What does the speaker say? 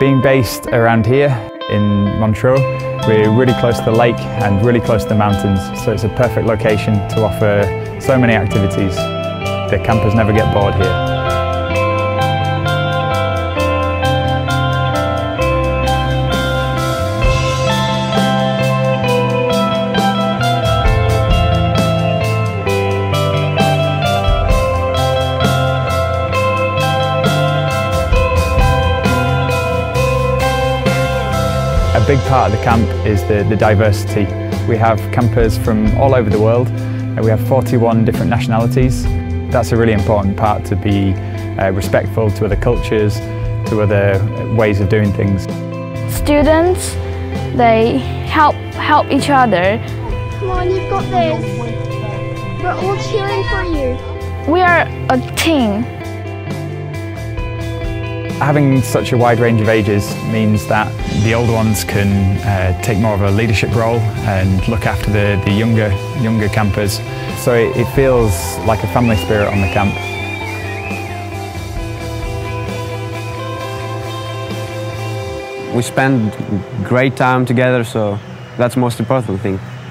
Being based around here in Montreux, we're really close to the lake and really close to the mountains, so it's a perfect location to offer so many activities. The campers never get bored here. A big part of the camp is the diversity. We have campers from all over the world, and we have 41 different nationalities. That's a really important part, to be respectful to other cultures, to other ways of doing things. Students, they help each other. Come on, you've got this. We're all cheering for you. We are a team. Having such a wide range of ages means that the older ones can take more of a leadership role and look after the younger campers. So it feels like a family spirit on the camp. We spend great time together, so that's the most important thing.